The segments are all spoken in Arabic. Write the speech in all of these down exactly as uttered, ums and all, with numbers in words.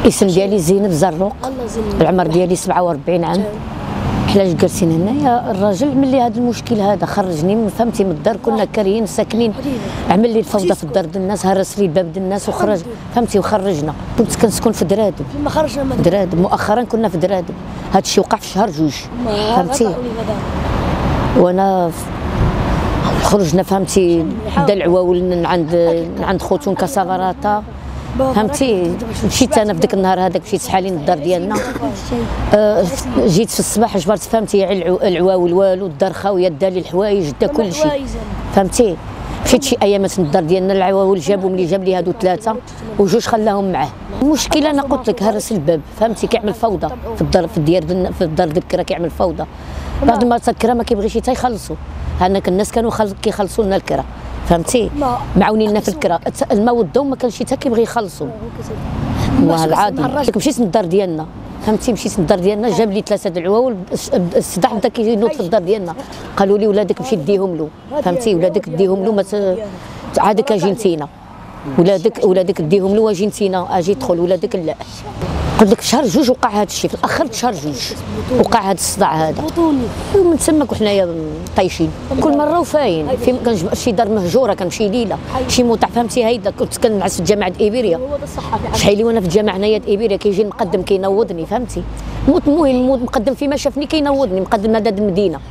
الاسم ديالي زينب زروق، العمر ديالي سبعة وأربعين عام. علاش جالسين هنايا؟ الراجل عمل لي هذا المشكل هذا، خرجني فهمتي من الدار، كنا كارهين ساكنين، عمل لي الفوضى في الدار ديال الناس، هرس لي الباب ديال الناس وخرج فهمتي وخرجنا. كنت كنسكن في درادم، لما خرجنا في درادم مؤخرا كنا في درادم. هذا الشيء وقع في شهر جوج فهمتي. وانا خرجنا فهمتي بدا العواول من عند من عند خوتهم كصبراطه فهمتي. مشيت انا في ذاك النهار هذاك مشيت شحالين للدار ديالنا، آه جيت في الصباح جبرت فهمتي العواول والو، الدار خاويه، دا لي الحوايج، دا كل شيء فهمتي. مشيت شي ايامات للدار ديالنا، العواول جابوا ملي جاب لي هادو ثلاثه وجوج خلاهم معاه. المشكله انا قلت لك هرس الباب فهمتي، كيعمل فوضى في الدار في الديار في الدار ديال الكرا، كيعمل فوضى. بعد ما الكرا ما كيبغيش حتى يخلصوا، هناك الناس كانوا كيخلصوا لنا الكرا فهمتي، معاونينا في الكرا. الماء والضوء ما كانش حتى كيبغي يخلصوا. والله العظيم مشيت للدار ديالنا فهمتي، مشيت للدار ديالنا جاب لي ثلاثه د العواول، الصداع بدا كينوض في الدار ديالنا، قالوا لي ولادك مشي ديهم له فهمتي، ولادك ديهم له، ما عادك اجي نتينا، ولادك ولادك ديهم له واجي نتينا، اجي دخل ولادك لا. قلت لك في شهر جوج وقع هذا الشيء، في الاخر شهر جوج وقع هذا الصداع هذا، ومن تما وحنايا طايشين كل مره وفاين. في كنجبر شي دار مهجوره كنمشي ليله، شي موطع فهمتي. هيدا كنت كنعس في جامعه ايبيريا، شحال وانا في الجامعه هنايا د ايبيريا، كيجي المقدم كينوضني فهمتي، موت المهم موت مقدم فيما شافني كينوضني، مقدم هذا المدينه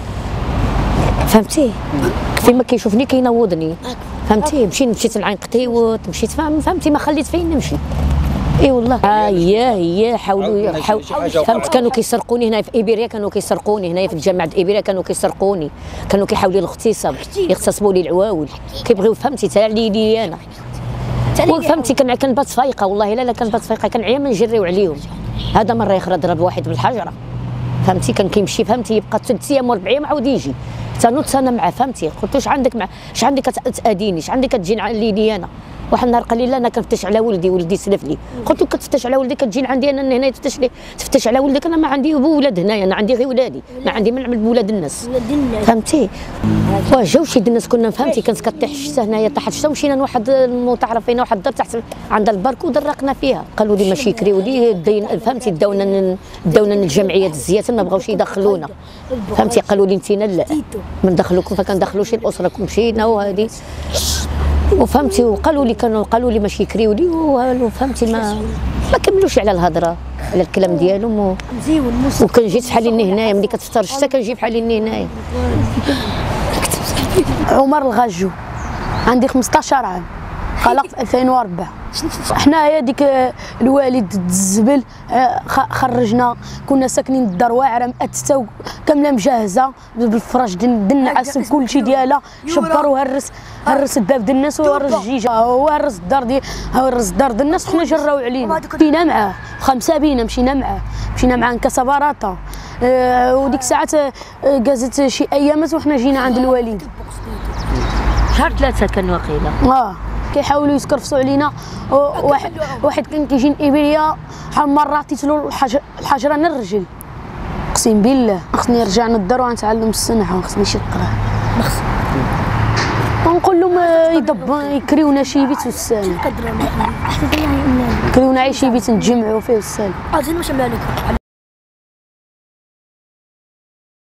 فهمتي، فيما كيشوفني كينوضني فهمتي. مشيت مشيت لعين قتيوط، مشيت فهمتي ما خليت فين نمشي. اي والله اه ياه ياه حاولوا حاول فهمت. كانوا كيسرقوني هنا في ايبيريا، كانوا كيسرقوني هنايا في الجامعه د ايبيريا، كانوا كيسرقوني، كانوا كيحاولوا الاغتصاب، يغتصبوا لي العواول، كيبغيو فهمتي تاعلي لي انا فهمتي. كان كنبات فايقه والله، لا لا كنبات فايقه، كنعيا ما نجريو عليهم. هذا مره يخرج ضرب واحد بالحجره فهمتي، كان كيمشي فهمتي، يبقى ثلاث ايام واربع ايام عاود يجي، تنوض انا معاه فهمتي. قلت له اش عندك مع اش عندك تاديني، اش عندك كتجي لي انا. واحد النهار قال لي لا انا كنفتش على ولدي، ولدي سلف لي. قلت له كتفتش على ولدي كتجي عندي انا هنا تفتش لي، تفتش على ولدك؟ انا ما عندي ولاد هنايا، انا عندي غير ولادي، ما عندي ما نعمل بولاد الناس فهمتي. واه جاو شي الناس كنا فهمتي، كانت كطيح الشتا هنايا، طاحت الشتا ومشينا لواحد المطعره فينا واحد الدار تحت عند البرك ودرقنا فيها. قالوا لي ماشي يكريو لي فهمتي، داونا داونا للجمعيه الزيات ما بغاوش يدخلونا فهمتي. قالوا لي انتينا لا ما ندخلوكم، فكندخلوش الاسره، مشينا وهذه وفهمتي. وقالوا لي كانوا قالوا لي ماشي يكريو لي والو فهمتي، ما ما كملوش على الهضره على الكلام ديالهم و... وكنجي شحال لي هنايا ملي كتفطر الشتا كنجي بحال لي هنايا. عمر الغاجو، عندي خمسطاش عام، خلق في ألفين وأربعة. حنايا ديك الوالد الزبل خرجنا، كنا ساكنين الدار واعره مأتته كامله مجهزه بالفراش ديال النعاس بكل شيء ديالها، شبر وهرس هرس الباب ديال الناس وهرس الجيجه وهرس الدار ديال هرس الدار ديال الناس. حنا جراو علينا، مشينا معاه خمسه بينا، مشينا معاه مشينا معاه كصبراطه. أه وديك الساعات قازت شي ايامات وحنا جينا عند الوالد شهر ثلاثه كان واقيلا. اه كيحاولوا يسكرفسوا علينا. واحد واحد كان كيجي من ايبيريا، شحال من مره عطيت له الحجره انا الرجل، اقسم بالله خصني نرجع للدار ونتعلم الصنعه، خصني شي قرا، ونقول لهم يضب يكريونا شي بيت والسالم، كريونا عي شي بيت نتجمعوا فيه والسالم.